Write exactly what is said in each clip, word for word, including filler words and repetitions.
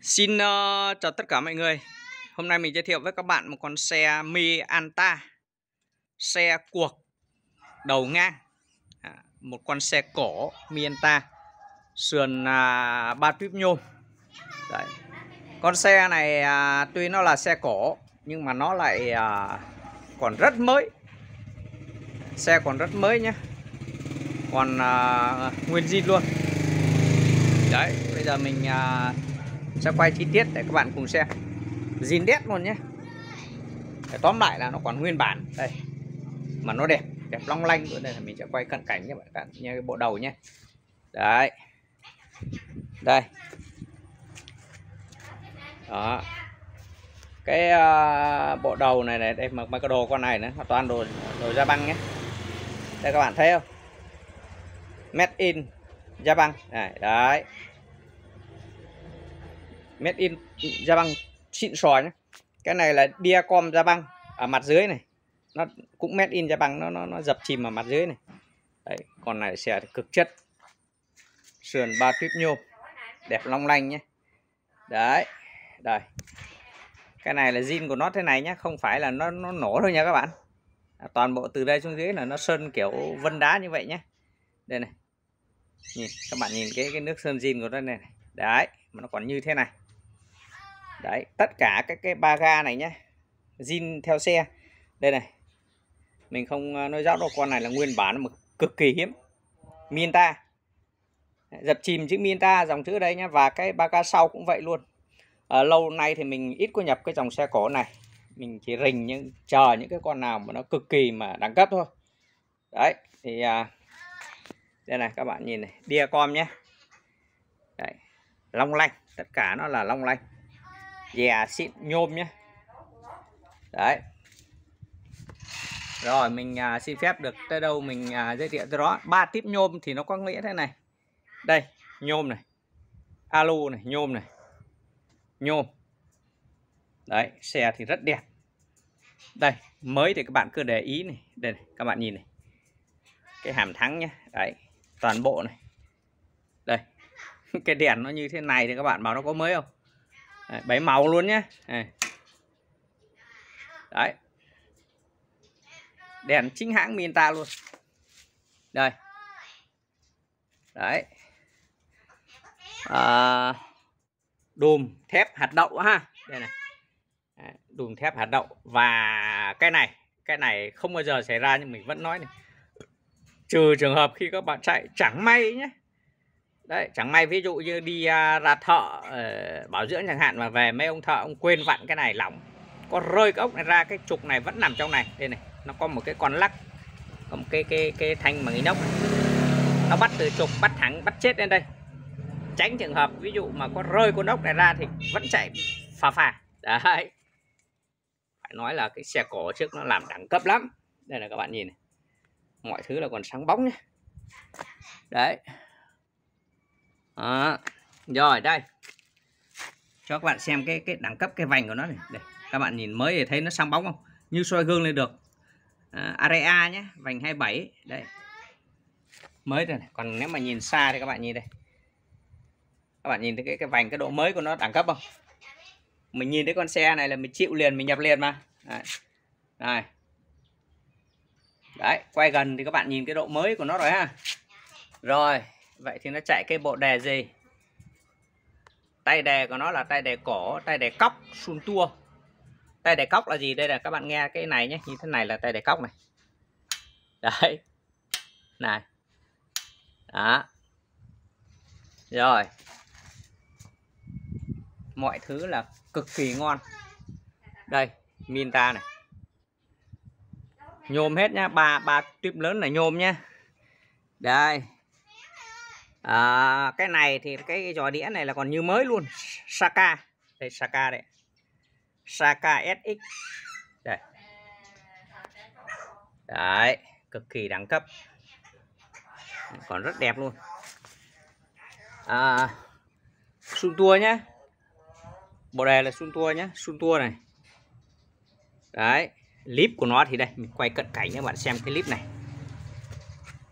Xin uh, chào tất cả mọi người. Hôm nay mình giới thiệu với các bạn một con xe Mianta, xe cuộc đầu ngang, à, một con xe cổ Mianta sườn à, ba tuyếp nhôm. Đấy. Con xe này à, tuy nó là xe cổ nhưng mà nó lại à, còn rất mới. Xe còn rất mới nhé, còn à, nguyên zin luôn. Đấy, bây giờ mình à, sẽ quay chi tiết để các bạn cùng xem. Zin đét luôn nhé. Để tóm lại là nó còn nguyên bản đây, mà nó đẹp, đẹp long lanh luôn. Đây là mình sẽ quay cận cảnh cho các bạn như cái bộ đầu nhé. Đấy, đây, đó, cái uh, bộ đầu này này, đây, mà mấy cái đồ con này nữa, toàn đồ đồ Japan nhé. Đây các bạn thấy không? Made in Japan này, đấy, Made in Japan xịn sò nhé. Cái này là Diacom Japan ở mặt dưới này, nó cũng Made in Japan, nó nó nó dập chìm ở mặt dưới này. Đấy, con này xe thì cực chất, sườn ba tuyếp nhôm, đẹp long lanh nhé. Đấy, đây, cái này là zin của nó thế này nhé, không phải là nó nó nổ thôi nha các bạn. À, toàn bộ từ đây xuống dưới là nó sơn kiểu vân đá như vậy nhé. Đây này, nhìn các bạn nhìn cái cái nước sơn zin của nó này, này. Đấy, mà nó còn như thế này. Đấy, tất cả các cái ba ga này nhé, zin theo xe. Đây này, mình không nói rõ đâu, con này là nguyên bản mà cực kỳ hiếm, Mianta, dập chìm chữ Mianta dòng chữ ở đây nhé. Và cái ba ga sau cũng vậy luôn. À, lâu nay thì mình ít có nhập cái dòng xe cổ này, mình chỉ rình những chờ những cái con nào mà nó cực kỳ mà đẳng cấp thôi. Đấy thì à, đây này các bạn nhìn này, Diacom nhé. Đấy, long lanh, tất cả nó là long lanh, dè xịn nhôm nhé. Đấy, rồi mình à, xin phép được tới đâu mình à, giới thiệu tới đó. Ba tiếp nhôm thì nó có nghĩa thế này. Đây, nhôm này, alu này, nhôm này, nhôm. Đấy, xe thì rất đẹp. Đây, mới thì các bạn cứ để ý này. Đây này, các bạn nhìn này, cái hàm thắng nhé. Đấy, toàn bộ này. Đây, cái đèn nó như thế này thì các bạn bảo nó có mới không? Đấy, bảy màu luôn nhé. Đây. Đấy, đèn chính hãng Mianta luôn. Đây, đấy, à, đùm thép hạt đậu ha. Đây này, đùm thép hạt đậu. Và cái này, cái này không bao giờ xảy ra nhưng mình vẫn nói này, trừ trường hợp khi các bạn chạy chẳng may nhé. Đấy, chẳng may ví dụ như đi uh, ra thợ uh, bảo dưỡng chẳng hạn, mà về mấy ông thợ ông quên vặn cái này lỏng, có rơi cái ốc này ra, cái trục này vẫn nằm trong này. Đây này, nó có một cái con lắc, có một cái cái cái thanh bằng inox, nó bắt từ trục, bắt thẳng, bắt chết lên đây. Tránh trường hợp ví dụ mà có rơi con ốc này ra thì vẫn chạy phà phà. Đấy, phải nói là cái xe cổ trước nó làm đẳng cấp lắm. Đây là các bạn nhìn này, mọi thứ là còn sáng bóng nhé. Đấy. Đó. Rồi đây, cho các bạn xem cái cái đẳng cấp cái vành của nó này. Đây, các bạn nhìn mới thì thấy nó sáng bóng không? Như soi gương lên được. À, Area nhé, vành hai mươi bảy. Đấy, mới rồi này. Còn nếu mà nhìn xa thì các bạn nhìn đây, các bạn nhìn thấy cái cái vành, cái độ mới của nó đẳng cấp không? Mình nhìn thấy con xe này là mình chịu liền, mình nhập liền mà. Đấy. Đây. Đấy, quay gần thì các bạn nhìn cái độ mới của nó rồi ha. Rồi, vậy thì nó chạy cái bộ đề gì? Tay đề của nó là tay đề cổ, tay đề cóc, sun tua. Tay đề cóc là gì? Đây là các bạn nghe cái này nhé, như thế này là tay đề cóc này. Đấy. Này. Đó. Rồi. Mọi thứ là cực kỳ ngon. Đây, Mianta này. Nhôm hết nhá, ba ba tuyếp lớn là nhôm nhá. Đây. À, cái này thì cái giò đĩa này là còn như mới luôn. Saka. Đây, Saka đây. Saka ét ích. Đây. Đấy, cực kỳ đẳng cấp, còn rất đẹp luôn. À, sun tua nhá. Bộ đề là sun tua nhá, sun tua này. Đấy, clip của nó thì đây, mình quay cận cảnh cho các bạn xem cái clip này.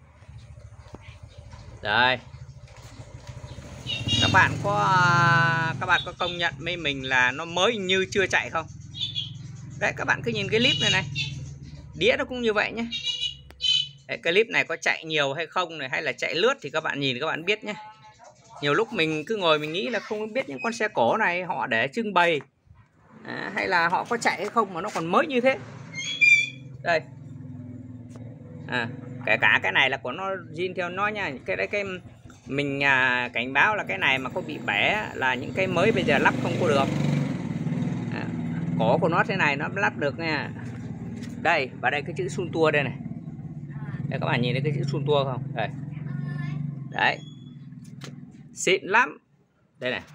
Đây, các bạn có các bạn có công nhận với mình là nó mới như chưa chạy không? Đấy, các bạn cứ nhìn cái clip này này, đĩa nó cũng như vậy nhé. Đấy, cái clip này có chạy nhiều hay không này, hay là chạy lướt thì các bạn nhìn các bạn biết nhé. Nhiều lúc mình cứ ngồi mình nghĩ là không biết những con xe cổ này họ để trưng bày à, hay là họ có chạy hay không mà nó còn mới như thế. Đây à, kể cả cái này là của nó zin theo nó nha. Cái đấy cái mình à, cảnh báo là cái này mà có bị bẻ là những cái mới bây giờ lắp không có được à, cổ của nó thế này nó lắp được nha. Đây, và đây cái chữ Sun Tour đây này. Đây, các bạn nhìn thấy cái chữ Sun Tour không? Đây. Đấy. Xịn lắm. Đây này.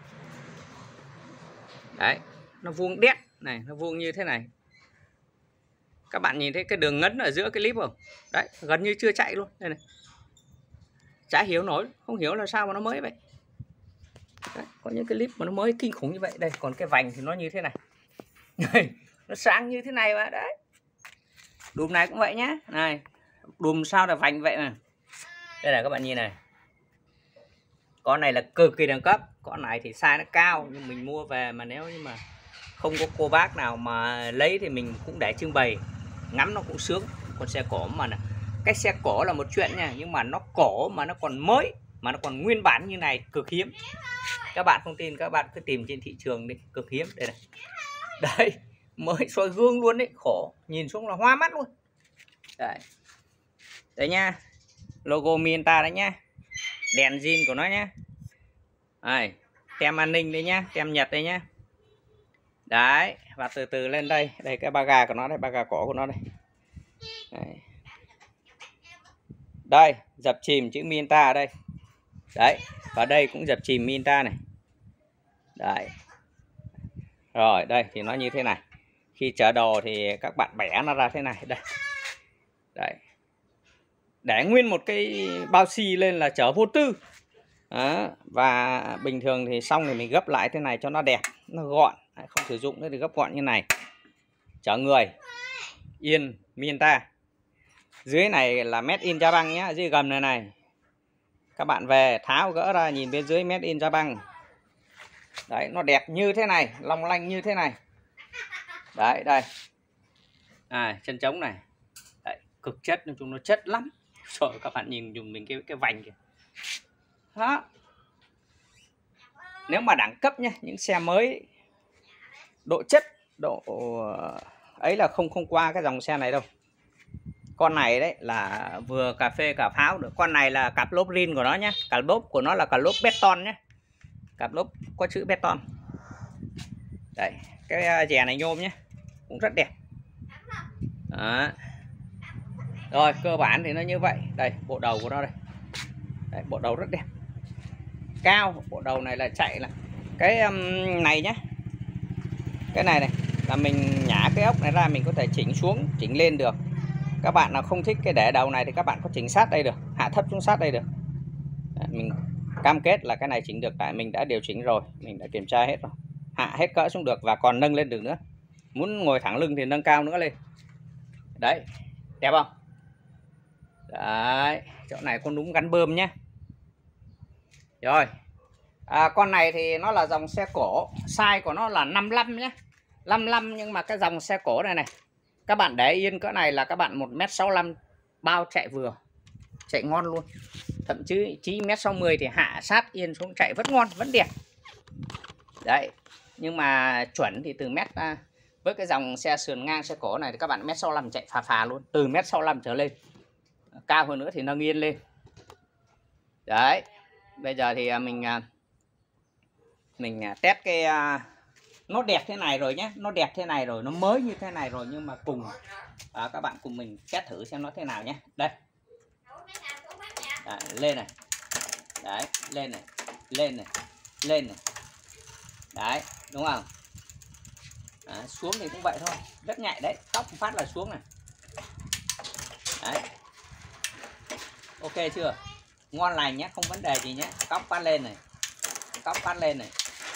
Đấy, nó vuông đét này, nó vuông như thế này. Các bạn nhìn thấy cái đường ngấn ở giữa cái clip không? Đấy, gần như chưa chạy luôn. Đây này. Chả hiểu nổi, không hiểu là sao mà nó mới vậy. Đấy, có những cái clip mà nó mới kinh khủng như vậy. Đây, còn cái vành thì nó như thế này. Đây, nó sáng như thế này mà đấy. Đùm này cũng vậy nhá. Này, đùm sao là vành vậy nè. Đây là các bạn nhìn này. Con này là cực kỳ đẳng cấp, con này thì size nó cao nhưng mình mua về mà nếu như mà không có cô bác nào mà lấy thì mình cũng để trưng bày, ngắm nó cũng sướng. Con xe cổ mà nè, cái xe cổ là một chuyện nha, nhưng mà nó cổ mà nó còn mới, mà nó còn nguyên bản như này cực hiếm. Các bạn không tin các bạn cứ tìm trên thị trường đi, cực hiếm. Đây này, đấy, mới soi gương luôn đấy, khổ, nhìn xuống là hoa mắt luôn. Đấy, đấy nha, logo Mienta đấy nha, đèn zin của nó nhá. Đây, tem an ninh đây nhá, tem Nhật đây nhá. Đấy, và từ từ lên đây, đây cái ba ga của nó đây, ba ga cổ của nó đây. Đấy, đây dập chìm chữ Mienta ở đây. Đấy, và đây cũng dập chìm Mienta này. Đấy. Rồi, đây thì nó như thế này. Khi chở đồ thì các bạn bẻ nó ra thế này, đây. Đấy. Để nguyên một cái bao xi lên là chở vô tư. Đó. Và bình thường thì xong thì mình gấp lại thế này cho nó đẹp, nó gọn, không sử dụng nữa thì gấp gọn như này. Chở người yên Mienta. Dưới này là Made in Japan nhá, dưới gầm này này. Các bạn về tháo gỡ ra nhìn bên dưới Made in Japan. Đấy, nó đẹp như thế này, long lanh như thế này. Đấy, đây. À, chân trống này. Đấy, cực chất, nói chung nó chất lắm. Rồi các bạn nhìn dùng mình cái cái vành kìa. Đó. Nếu mà đẳng cấp nhá, những xe mới độ chất, độ ấy là không không qua cái dòng xe này đâu. Con này đấy là vừa cà phê cà pháo được. Con này là cặp lốp rin của nó nhé. Cặp lốp của nó là cặp lốp beton nhé. Cặp lốp có chữ beton. Đấy, cái dè này nhôm nhé, cũng rất đẹp. Đó. Rồi, cơ bản thì nó như vậy. Đây, bộ đầu của nó đây. Đấy, bộ đầu rất đẹp. Cao, bộ đầu này là chạy là cái um, này nhé. Cái này này là mình nhả cái ốc này ra, mình có thể chỉnh xuống, chỉnh lên được. Các bạn nào không thích cái để đầu này thì các bạn có chỉnh sát đây được, hạ thấp xuống sát đây được. Đấy, mình cam kết là cái này chỉnh được, tại mình đã điều chỉnh rồi, mình đã kiểm tra hết rồi, hạ hết cỡ xuống được và còn nâng lên được nữa. Muốn ngồi thẳng lưng thì nâng cao nữa lên. Đấy, đẹp không? Đấy, chỗ này con núm gắn bơm nhé. Rồi, à, con này thì nó là dòng xe cổ, size của nó là năm mươi lăm nhé, năm mươi lăm, nhưng mà cái dòng xe cổ này này, các bạn để yên cỡ này là các bạn một mét sáu mươi lăm bao chạy vừa, chạy ngon luôn. Thậm chí chỉ mét sáu mươi thì hạ sát yên xuống chạy vẫn ngon, vẫn đẹp. Đấy, nhưng mà chuẩn thì từ mét à, với cái dòng xe sườn ngang xe cổ này thì các bạn mét sáu mươi lăm chạy phà phà luôn, từ mét sáu mươi lăm trở lên. Cao hơn nữa thì nâng yên lên. Đấy, bây giờ thì mình mình test cái nó đẹp thế này rồi nhé, nó đẹp thế này rồi, nó mới như thế này rồi, nhưng mà cùng à, các bạn cùng mình test thử xem nó thế nào nhé. Đây. Đấy, lên này. Đấy, lên này, lên này, lên này. Đấy, đúng không? Đấy, xuống thì cũng vậy thôi, rất nhạy đấy, tóc phát là xuống này. Đấy. Ok chưa? Ngon lành nhé, không vấn đề gì nhé. Cóc phát lên này, cóc phát lên này.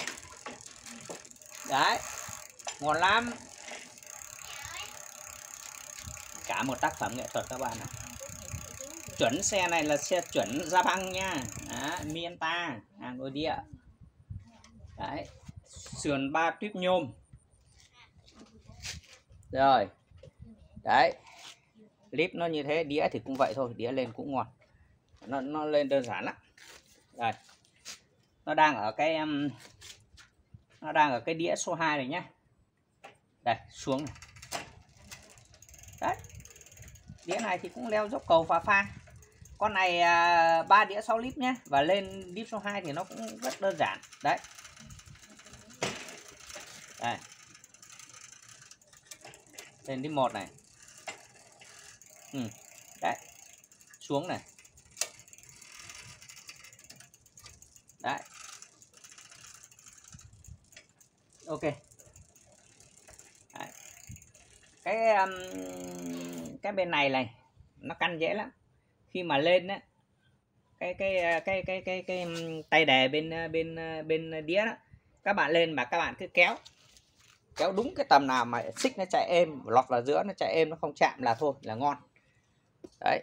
Đấy, ngon lắm. Cả một tác phẩm nghệ thuật các bạn ạ. Chuẩn xe này là xe chuẩn Japan nha. Đó, Mienta, hàng nội địa. Đấy. Đấy, sườn ba tuyếp nhôm. Rồi. Đấy. Clip nó như thế, đĩa thì cũng vậy thôi, đĩa lên cũng ngon. Nó nó lên đơn giản lắm. Đây. Nó đang ở cái um, nó đang ở cái đĩa số hai này nhá. Đây, xuống này. Đấy. Đĩa này thì cũng leo dốc cầu phà pha. Con này à, ba đĩa sáu lít nhé. Và lên đĩa số hai thì nó cũng rất đơn giản. Đấy. Đây. Lên đĩa một này. Ừ. Đấy. Xuống này. Đấy. Ok. Đấy. Cái um, cái bên này này nó căn dễ lắm. Khi mà lên á, cái cái cái cái cái cái, cái tay đề bên bên bên đĩa đó, các bạn lên mà các bạn cứ kéo kéo đúng cái tầm nào mà xích nó chạy êm, lọt vào giữa nó chạy êm, nó không chạm là thôi là ngon. Đấy,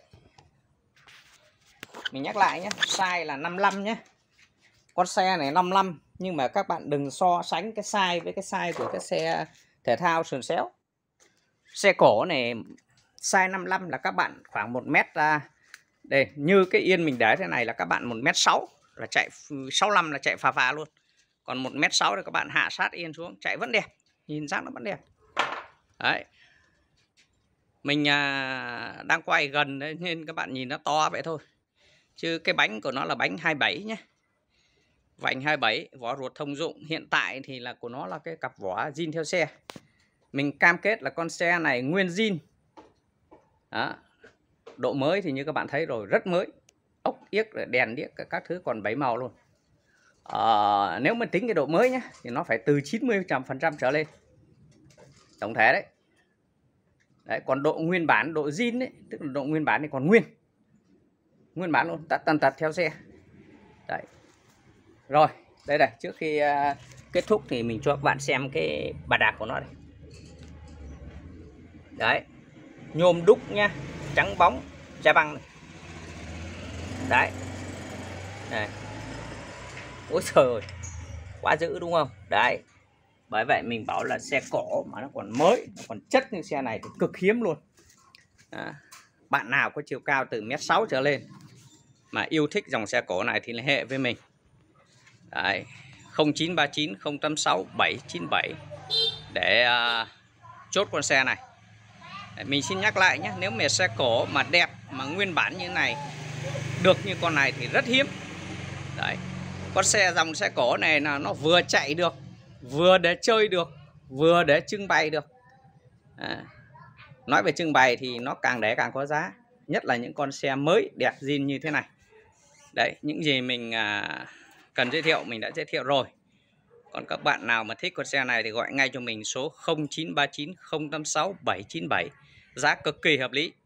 mình nhắc lại nhé, size là năm mươi lăm nhé. Con xe này năm mươi lăm, nhưng mà các bạn đừng so sánh cái size với cái size của cái xe thể thao sườn xéo. Xe cổ này size năm mươi lăm là các bạn khoảng một mét ra. Đây, như cái yên mình để thế này là các bạn một mét sáu là chạy, sáu mươi lăm là chạy phà phà luôn. Còn một mét sáu thì các bạn hạ sát yên xuống chạy vẫn đẹp, nhìn giác nó vẫn đẹp. Đấy. Mình à, đang quay gần đấy nên các bạn nhìn nó to vậy thôi. Chứ cái bánh của nó là bánh hai mươi bảy nhé. Vành hai mươi bảy, vỏ ruột thông dụng. Hiện tại thì là của nó là cái cặp vỏ zin theo xe. Mình cam kết là con xe này nguyên zin. Đó. Độ mới thì như các bạn thấy rồi, rất mới. Ốc yếc, đèn điếc, các thứ còn bảy màu luôn. À, nếu mà tính cái độ mới nhé thì nó phải từ chín mươi phần trăm trở lên tổng thể đấy. Đấy, còn độ nguyên bản, độ zin đấy, tức là độ nguyên bản thì còn nguyên nguyên bản luôn, tắt tần tật theo xe. Đấy. Rồi, đây này, trước khi uh, kết thúc thì mình cho các bạn xem cái bà đạp của nó đây. Đấy, nhôm đúc nha, trắng bóng, da băng này. Đấy. Này. Ôi trời ơi, quá dữ đúng không? Đấy. Bởi vậy mình bảo là xe cổ mà nó còn mới, nó còn chất như xe này thì cực hiếm luôn. À, bạn nào có chiều cao từ mét sáu trở lên mà yêu thích dòng xe cổ này thì liên hệ với mình. Đấy, không chín ba chín không tám sáu bảy chín bảy để uh, chốt con xe này. Đấy, mình xin nhắc lại nhé, nếu mà xe cổ mà đẹp mà nguyên bản như thế này, được như con này thì rất hiếm. Đấy, con xe dòng xe cổ này là nó vừa chạy được, vừa để chơi được, vừa để trưng bày được. À, nói về trưng bày thì nó càng để càng có giá, nhất là những con xe mới đẹp zin như thế này. Đấy, những gì mình à, cần giới thiệu mình đã giới thiệu rồi. Còn các bạn nào mà thích con xe này thì gọi ngay cho mình số không chín ba chín không tám sáu bảy chín bảy, giá cực kỳ hợp lý.